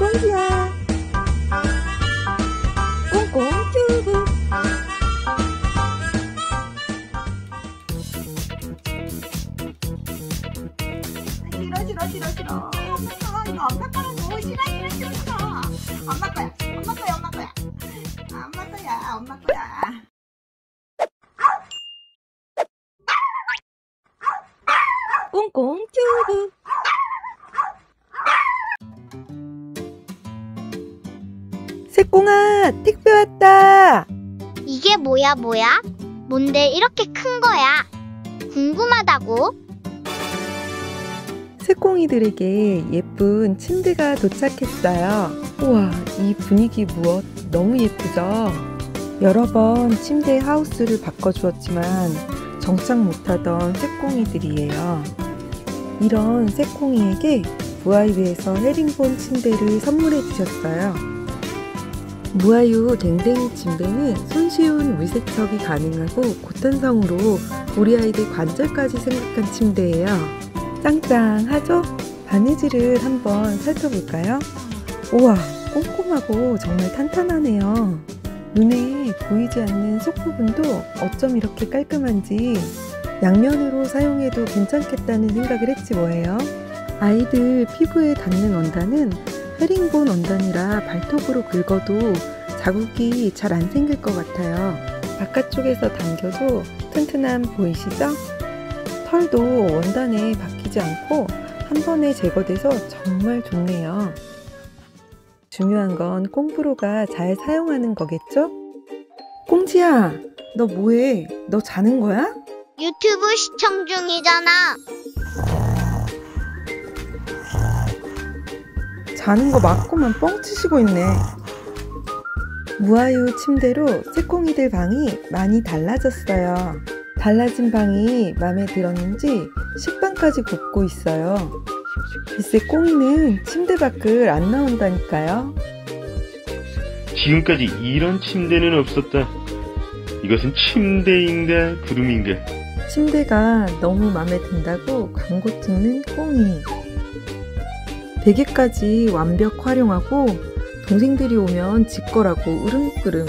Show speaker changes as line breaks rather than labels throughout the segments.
꽁지야. 꽁꽁 튜브. 싫어. 이거 엄마 거라고. 싫어. 엄마 거야. 엄마 거야. 꽁꽁 튜브. 새꽁아, 택배 왔다.
이게 뭐야? 뭔데 이렇게 큰 거야? 궁금하다고?
새꽁이들에게 예쁜 침대가 도착했어요. 우와, 이 분위기 무엇 너무 예쁘죠? 여러 번 침대 하우스를 바꿔주었지만 정착 못하던 새꽁이들이에요. 이런 새꽁이에게 무아유에서 헤링본 침대를 선물해 주셨어요. 무아유 댕댕이 침대는 손쉬운 물세척이 가능하고 고탄성으로 우리 아이들 관절까지 생각한 침대예요. 짱짱하죠? 바느질을 한번 살펴볼까요? 우와, 꼼꼼하고 정말 탄탄하네요. 눈에 보이지 않는 속 부분도 어쩜 이렇게 깔끔한지 양면으로 사용해도 괜찮겠다는 생각을 했지 뭐예요. 아이들 피부에 닿는 원단은 헤링본 원단이라 발톱으로 긁어도 자국이 잘 안 생길 것 같아요. 바깥쪽에서 당겨도 튼튼함 보이시죠? 털도 원단에 박히지 않고 한 번에 제거돼서 정말 좋네요. 중요한 건 꽁브로가 잘 사용하는 거겠죠? 꽁지야, 너 뭐해? 너 자는 거야?
유튜브 시청 중이잖아.
자는 거 맞고만 뻥치시고 있네. 무아유 침대로 새꽁이들 방이 많이 달라졌어요. 달라진 방이 마음에 들었는지 식빵까지 굽고 있어요. 글쎄 꽁이는 침대 밖을 안 나온다니까요.
지금까지 이런 침대는 없었다. 이것은 침대인가 구름인가?
침대가 너무 마음에 든다고 광고 찍는 꽁이. 베개까지 완벽 활용하고 동생들이 오면 질 거라고 으름끄름.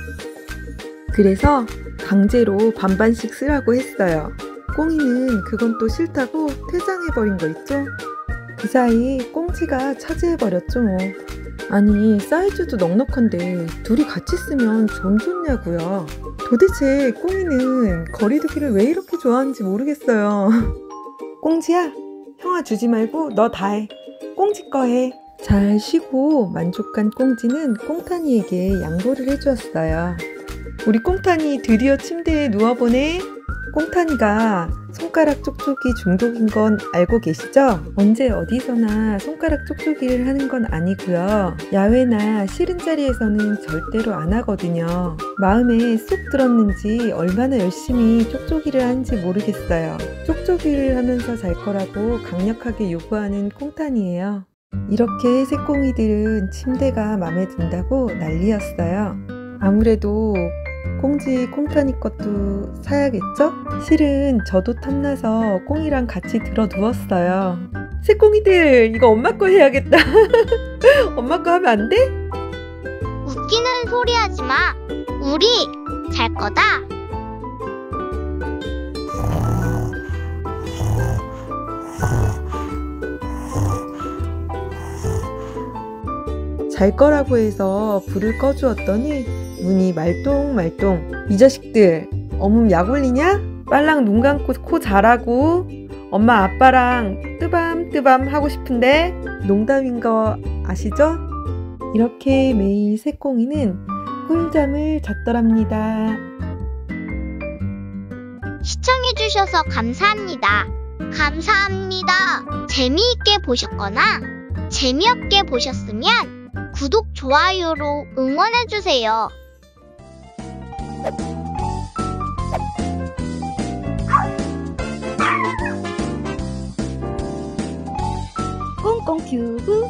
그래서 강제로 반반씩 쓰라고 했어요. 꽁이는 그건 또 싫다고 퇴장해버린 거 있죠? 그 사이 꽁지가 차지해버렸죠 뭐. 아니 사이즈도 넉넉한데 둘이 같이 쓰면 좀 좋냐고요. 도대체 꽁이는 거리두기를 왜 이렇게 좋아하는지 모르겠어요. 꽁지야, 형아 주지 말고 너 다 해. 꽁지 거 해. 잘 쉬고 만족한 꽁지는 꽁타니에게 양보를 해주었어요. 우리 꽁타니 드디어 침대에 누워보네. 꽁타니가 손가락 쪽쪽이 중독인 건 알고 계시죠? 언제 어디서나 손가락 쪽쪽이를 하는 건 아니고요. 야외나 싫은 자리에서는 절대로 안 하거든요. 마음에 쏙 들었는지 얼마나 열심히 쪽쪽이를 하는지 모르겠어요. 쪽쪽이를 하면서 잘 거라고 강력하게 요구하는 꽁타니예요. 이렇게 새꽁이들은 침대가 마음에 든다고 난리였어요. 아무래도 꽁지 꽁타니 것도 사야겠죠? 실은 저도 탐나서 꽁이랑 같이 들어 누웠어요. 새꽁이들 이거 엄마 거 해야겠다. 엄마 거 하면 안 돼?
웃기는 소리 하지 마. 우리 잘 거다.
잘 거라고 해서 불을 꺼주었더니 눈이 말똥말똥. 이 자식들 어묵 약 올리냐? 빨랑 눈 감고 코 자라고. 엄마 아빠랑 뜨밤뜨밤 하고 싶은데 농담인 거 아시죠? 이렇게 매일 새꽁이는 꿀잠을 잤더랍니다.
시청해주셔서 감사합니다. 재미있게 보셨거나 재미없게 보셨으면 구독, 좋아요로 응원해주세요.
꽁꽁 튜브.